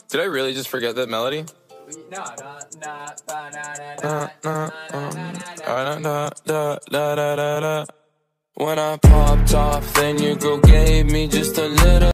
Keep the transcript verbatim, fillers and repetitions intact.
Did I really just forget that melody? No, no, no, ba, na, na, Uh, na, uh, na, um, na, na, na, uh, na. da, da, da, da, da, da. When I popped off, then your girl gave me just a little